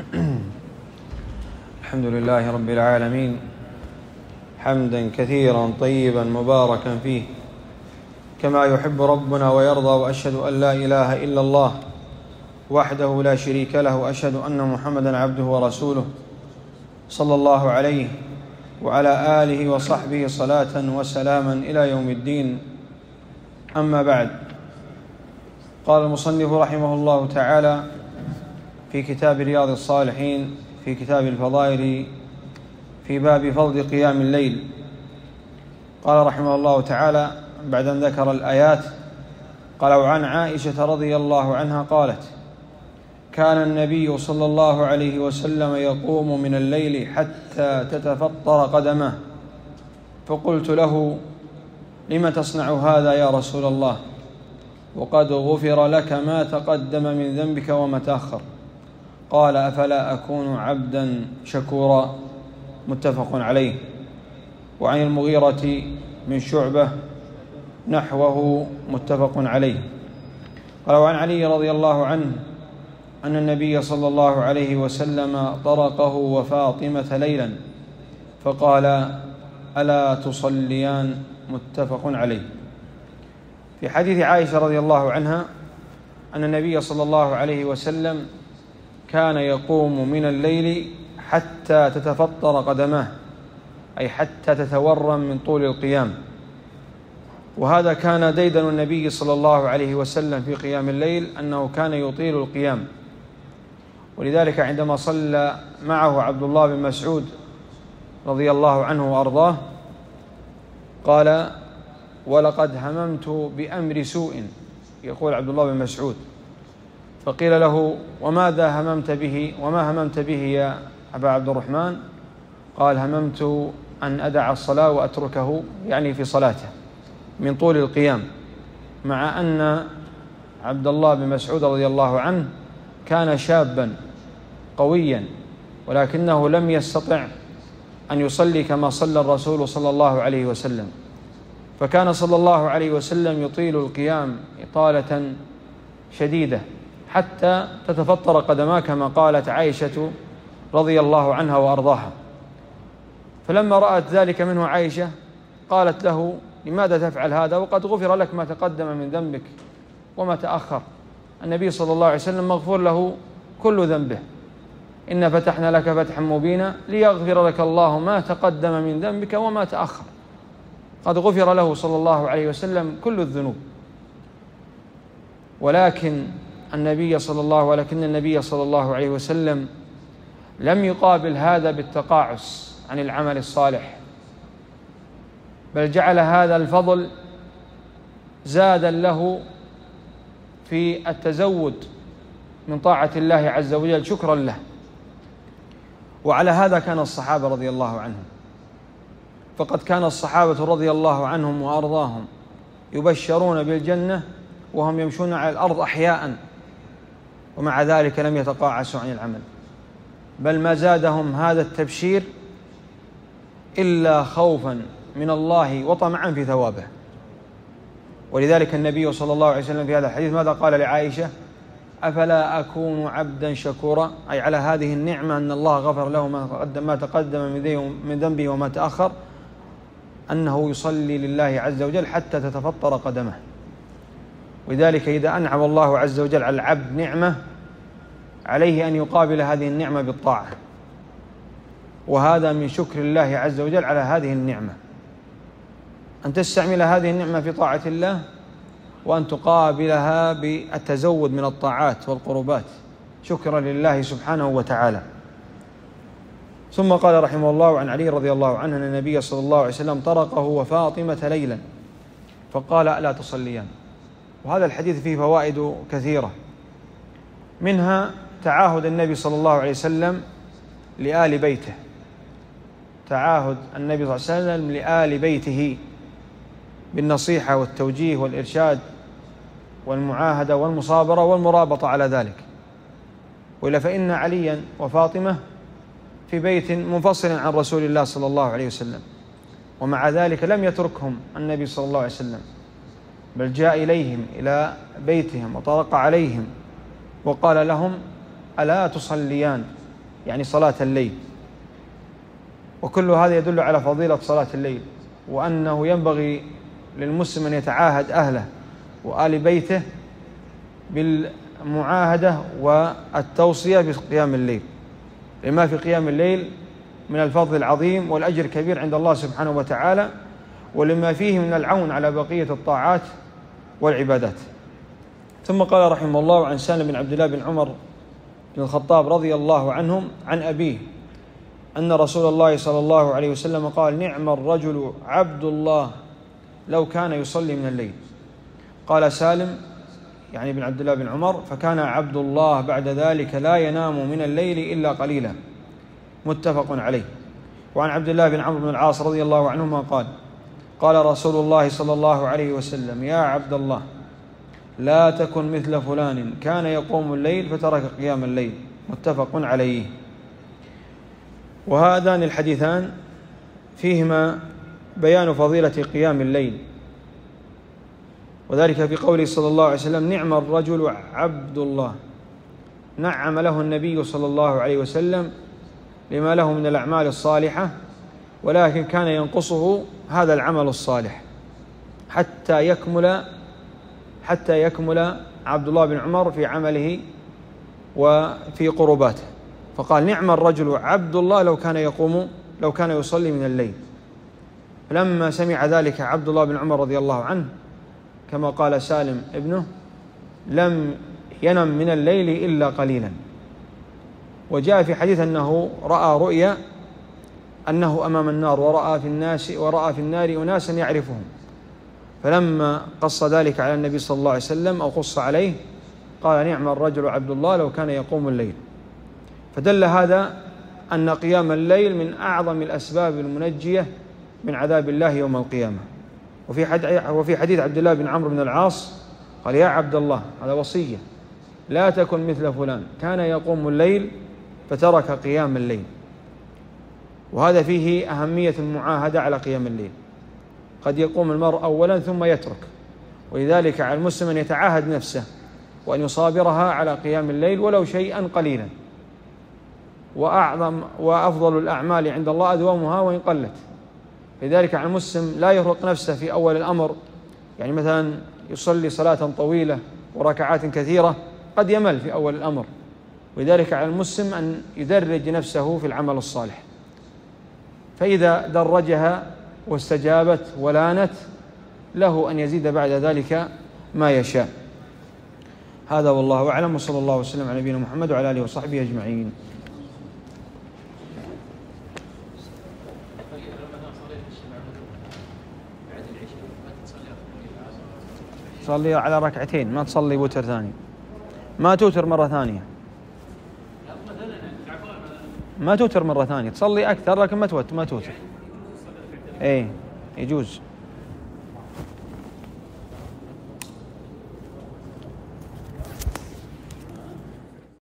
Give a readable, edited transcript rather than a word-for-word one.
الحمد لله رب العالمين، حمدا كثيرا طيبا مباركا فيه كما يحب ربنا ويرضى، وأشهد أن لا إله إلا الله وحده لا شريك له، وأشهد أن محمدا عبده ورسوله صلى الله عليه وعلى آله وصحبه صلاة وسلاما إلى يوم الدين. أما بعد، قال المصنف رحمه الله تعالى في كتاب رياض الصالحين في كتاب الفضائل في باب فضل قيام الليل، قال رحمه الله تعالى بعد أن ذكر الآيات قال: وعن عائشة رضي الله عنها قالت: كان النبي صلى الله عليه وسلم يقوم من الليل حتى تتفطر قدماه، فقلت له: لم تصنع هذا يا رسول الله؟ وقد غفر لك ما تقدم من ذنبك وما تأخر. قال: أفلا أكون عبدا شكورا؟ متفق عليه. وعن المغيرة من شعبة نحوه متفق عليه. قال: وعن علي رضي الله عنه أن النبي صلى الله عليه وسلم طرقه وفاطمة ليلا فقال: ألا تصليان؟ متفق عليه. في حديث عائشة رضي الله عنها أن النبي صلى الله عليه وسلم كان يقوم من الليل حتى تتفطر قدماه، أي حتى تتورم من طول القيام، وهذا كان ديدن النبي صلى الله عليه وسلم في قيام الليل أنه كان يطيل القيام. ولذلك عندما صلى معه عبد الله بن مسعود رضي الله عنه وأرضاه قال: ولقد هممت بأمر سوء، يقول عبد الله بن مسعود، فقيل له: وماذا هممت به؟ وما هممت به يا أبا عبد الرحمن؟ قال: هممت أن أدع الصلاة وأتركه، يعني في صلاته، من طول القيام، مع أن عبد الله بن مسعود رضي الله عنه كان شابا قويا، ولكنه لم يستطع أن يصلي كما صلى الرسول صلى الله عليه وسلم، فكان صلى الله عليه وسلم يطيل القيام إطالة شديدة حتى تتفطر قدماه كما قالت عائشة رضي الله عنها وأرضاها. فلما رأت ذلك منه عائشة قالت له: لماذا تفعل هذا وقد غفر لك ما تقدم من ذنبك وما تأخر؟ النبي صلى الله عليه وسلم مغفور له كل ذنبه، إن فتحنا لك فتحا مبينا ليغفر لك الله ما تقدم من ذنبك وما تأخر. قد غفر له صلى الله عليه وسلم كل الذنوب، ولكن النبي صلى الله عليه وسلم لم يقابل هذا بالتقاعس عن العمل الصالح، بل جعل هذا الفضل زادا له في التزود من طاعة الله عز وجل شكرا له. وعلى هذا كان الصحابة رضي الله عنهم، فقد كان الصحابة رضي الله عنهم وأرضاهم يبشرون بالجنة وهم يمشون على الأرض أحياء، ومع ذلك لم يتقاعسوا عن العمل، بل ما زادهم هذا التبشير إلا خوفا من الله وطمعا في ثوابه. ولذلك النبي صلى الله عليه وسلم في هذا الحديث ماذا قال لعائشة؟ أفلا أكون عبدا شكورا؟ أي على هذه النعمة أن الله غفر له ما تقدم من ذنبه وما تأخر، أنه يصلي لله عز وجل حتى تتفطر قدمه. ولذلك إذا أنعم الله عز وجل على العبد نعمة عليه أن يقابل هذه النعمة بالطاعة، وهذا من شكر الله عز وجل على هذه النعمة، أن تستعمل هذه النعمة في طاعة الله، وأن تقابلها بالتزود من الطاعات والقربات شكرا لله سبحانه وتعالى. ثم قال رحمه الله عن علي رضي الله عنه أن النبي صلى الله عليه وسلم طرقه وفاطمة ليلا فقال: ألا تصليان؟ وهذا الحديث فيه فوائد كثيرة، منها تعاهد النبي صلى الله عليه وسلم لآل بيته، تعاهد النبي صلى الله عليه وسلم لآل بيته بالنصيحة والتوجيه والإرشاد والمعاهدة والمصابرة والمرابطة على ذلك. وإلا فإن عليا وفاطمة في بيت منفصل عن رسول الله صلى الله عليه وسلم، ومع ذلك لم يتركهم النبي صلى الله عليه وسلم، بل جاء إليهم إلى بيتهم وطرق عليهم وقال لهم: ألا تصليان؟ يعني صلاة الليل. وكل هذا يدل على فضيلة صلاة الليل، وأنه ينبغي للمسلم أن يتعاهد أهله وآل بيته بالمعاهدة والتوصية بقيام الليل، لما في قيام الليل من الفضل العظيم والأجر الكبير عند الله سبحانه وتعالى، ولما فيه من العون على بقية الطاعات والعبادات. ثم قال رحمه الله: عن سالم بن عبد الله بن عمر بن الخطاب رضي الله عنهم عن أبيه أن رسول الله صلى الله عليه وسلم قال: نعم الرجل عبد الله لو كان يصلي من الليل. قال سالم يعني بن عبد الله بن عمر: فكان عبد الله بعد ذلك لا ينام من الليل إلا قليلا. متفق عليه. وعن عبد الله بن عمرو بن العاص رضي الله عنهما قال: قال رسول الله صلى الله عليه وسلم: يا عبد الله لا تكن مثل فلان كان يقوم الليل فترك قيام الليل. متفق عليه. وهذان الحديثان فيهما بيان فضيلة قيام الليل، وذلك في قوله صلى الله عليه وسلم: نعم الرجل عبد الله. نعم له النبي صلى الله عليه وسلم لما له من الأعمال الصالحة، ولكن كان ينقصه هذا العمل الصالح حتى يكمل عبد الله بن عمر في عمله وفي قرباته. فقال: نعم الرجل عبد الله لو كان يصلي من الليل. فلما سمع ذلك عبد الله بن عمر رضي الله عنه كما قال سالم ابنه لم ينم من الليل إلا قليلا. وجاء في حديث أنه رأى رؤيا أنه أمام النار ورأى في النار أناسا يعرفهم، فلما قص ذلك على النبي صلى الله عليه وسلم أو قص عليه قال: نعم الرجل عبد الله لو كان يقوم الليل. فدل هذا أن قيام الليل من أعظم الأسباب المنجية من عذاب الله يوم القيامة. وفي حديث عبد الله بن عمرو بن العاص قال: يا عبد الله، هذا وصية، لا تكن مثل فلان كان يقوم الليل فترك قيام الليل. وهذا فيه أهمية المعاهدة على قيام الليل. قد يقوم المرء أولا ثم يترك، ولذلك على المسلم أن يتعاهد نفسه وأن يصابرها على قيام الليل ولو شيئا قليلا. وأفضل الأعمال عند الله أدومها وإن قلت. لذلك على المسلم لا يرهق نفسه في أول الأمر، يعني مثلا يصلي صلاة طويلة وركعات كثيرة قد يمل في أول الأمر، ولذلك على المسلم أن يدرج نفسه في العمل الصالح، فإذا درجها واستجابت ولانت له أن يزيد بعد ذلك ما يشاء. هذا والله أعلم، وصلى الله وسلم على نبينا محمد وعلى آله وصحبه أجمعين. تصلي على ركعتين، ما تصلي وتر ثاني، ما توتر مرة ثانية، ما توتر مرة ثانية، تصلي أكثر لكن ما توتر. إيه يجوز.